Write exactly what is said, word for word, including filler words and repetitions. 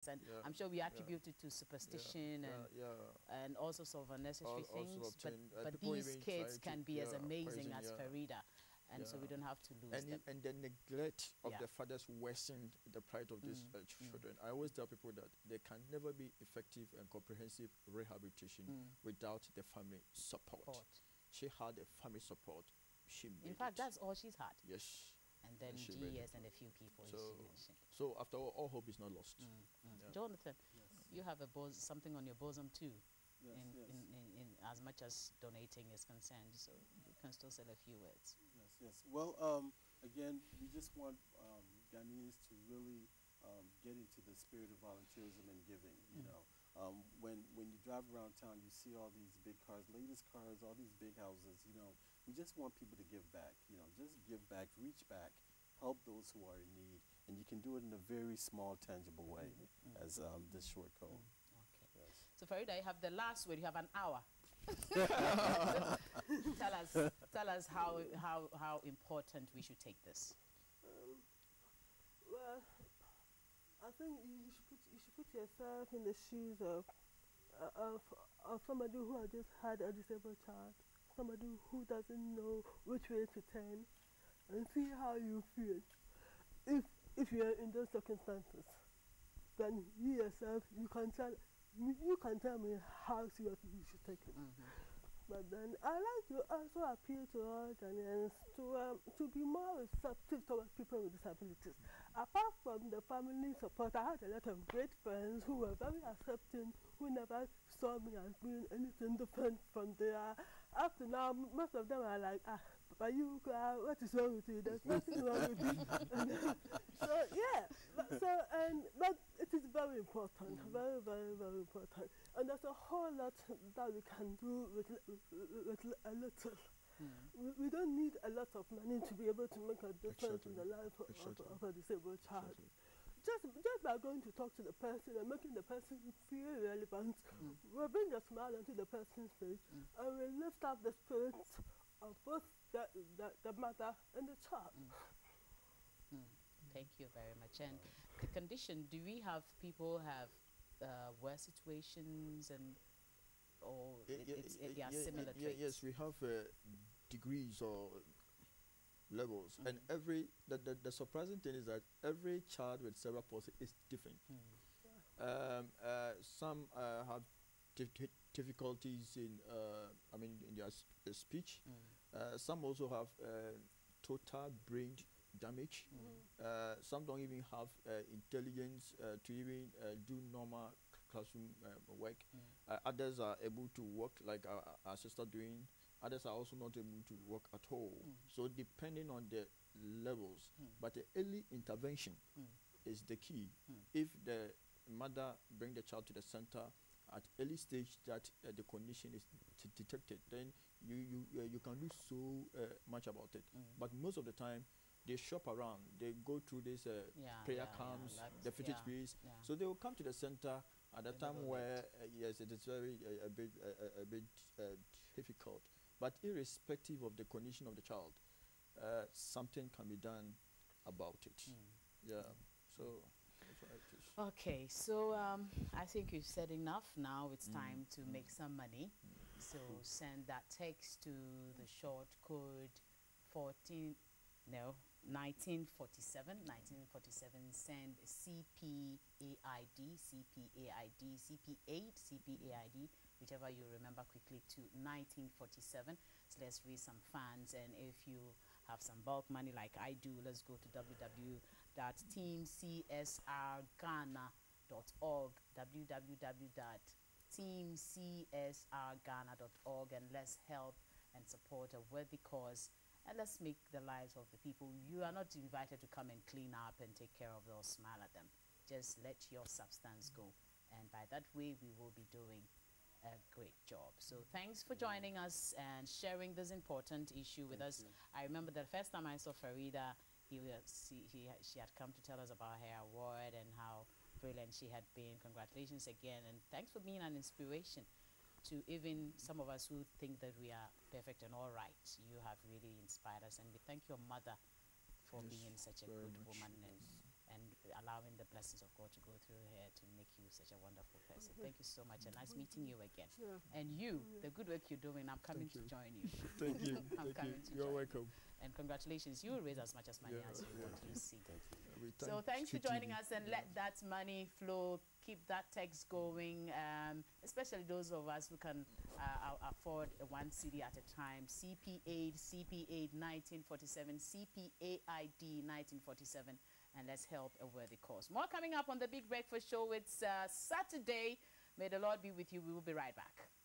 And Yeah, I'm sure we yeah, attribute it to superstition yeah, and yeah, and all sorts of unnecessary all, all things. sort of But thing. Uh, but people these even kids try to, can be as yeah, amazing poison, as yeah, Farida, and so we yeah. don't have to lose And them. it, and the neglect of Yeah. the fathers worsened the plight of these Mm, uh, mm, children. I always tell people that there can never be effective and comprehensive rehabilitation mm. without the family support. Support. She had a family support. She made In fact, it. that's all she's had. Yes. And then she made G it. S and a few people So, she mentioned. so after all, all hope is not lost. Mm, mm. Yeah. Jonathan, Yes. you have a bos- something on your bosom too, Yes, in, yes. in, in, in as much as donating is concerned. So you can still say a few words. Yes, yes. Well, um, again, we just want um, Ghanaians to really um, get into the spirit of volunteerism and giving. You Mm. know, um, when when you drive around town, you see all these big cars, latest cars, all these big houses. You know, we just want people to give back. You know, just give back, reach back, help those who are in need, and you can do it in a very small, tangible way, Mm. as um, this short code. Okay. Yes. So Farida, you have the last word. You have an hour. tell us, tell us how how how important we should take this. Um, well, I think you should put you should put yourself in the shoes of uh, of of somebody who has just had a disabled child, somebody who doesn't know which way to turn, and see how you feel. If if you are in those circumstances, then you yourself you can tell you you can tell me how seriously you should take it. Mm-hmm. But then I like to also appeal to all Ghanaians to um, to be more receptive towards people with disabilities. Apart from the family support, I had a lot of great friends who were very accepting, who never saw me as being anything different from their. Up to now, m- most of them are like, ah, Papa, you, uh, what is wrong with you? There's nothing wrong with you. And, uh, so yeah, but, so and but it is very important, Mm. very very very important, and there's a whole lot that we can do with, li- with, with a little. Mm. We, we don't need a lot of money to be able to make a difference in the Exactly. life of, Exactly. of, of a disabled child. Exactly. Just, just by going to talk to the person and making the person feel relevant, Mm. we'll bring a smile onto the person's face, Mm. and we'll lift up the spirits of both the, the, the mother and the child. Mm. Thank you very much. And the condition, do we have people have uh, worse situations and or Yeah, it, yeah, it's, yeah, it, they are yeah, similar yeah, traits? yes, we have uh, degrees or levels, and Mm. every the, the the surprising thing is that every child with cerebral palsy is different. Mm. Um, uh, some uh, have dif- dif- difficulties in, uh, I mean, in their s- uh, speech. Mm. Uh, some also have uh, total brain damage. Mm. Uh, some don't even have uh, intelligence uh, to even uh, do normal c- classroom uh, work. Mm. Uh, others are able to work, like our, our sister doing. Others are also not able to work at all. Mm. So depending on the levels, Mm. but the early intervention Mm. is the key. Mm. If the mother bring the child to the center at early stage that uh, the condition is t- detected, then you you uh, you can do so uh, much about it. Mm. But most of the time, they shop around. They go through this uh, Yeah, prayer yeah, yeah, camps, like- the fidget yeah, spirits. yeah. So they will come to the center at a They time never where left. uh, yes, it is very uh, a bit uh, a, a bit uh, difficult. But irrespective of the condition of the child, uh, something can be done about it. Mm. Yeah. So that's what it is. Okay, so um, I think you've said enough. Now it's Mm. time to Mm. make some money. So send that text to the short code fourteen, no, nineteen forty-seven. nineteen forty-seven, send C P A I D, C P A I D, C P eight, C P A I D, whichever you remember quickly, to nineteen forty-seven. So let's raise some funds, and if you have some bulk money like I do, let's go to w w w dot team c s r ghana dot org, w w w dot team c s r ghana dot org, and let's help and support a worthy cause, and let's make the lives of the people. You are not invited to come and clean up and take care of them or smile at them. Just let your substance go, and by that way we will be doing a great job. So thanks for joining us and sharing this important issue with Thank us. you. I remember the first time I saw Farida, he was, he, he, ha- she had come to tell us about her award and how brilliant she had been. Congratulations again, and thanks for being an inspiration to even some of us who think that we are perfect and all right. You have really inspired us, and we thank your mother for Yes, being such a very good much. woman and, and allowing the blessings of God to go through her to make such a wonderful person. Okay. Thank you so much, and nice meeting you again. Yeah. And you, Yeah. the good work you're doing, I'm coming Thank to you. join you. Thank you. I'm Thank you. coming to You're join welcome. And congratulations, you will raise as much as money Yeah. as you want to see. Thank you. We So thank thanks for Street joining T V. us, and Yeah. let that money flow. Keep that text going, um, especially those of us who can uh, a- afford a one city at a time. C P aid, C P aid nineteen forty-seven, C P A I D nineteen forty-seven, and let's help a worthy cause. More coming up on the Big Breakfast Show. It's uh, Saturday. May the Lord be with you. We will be right back.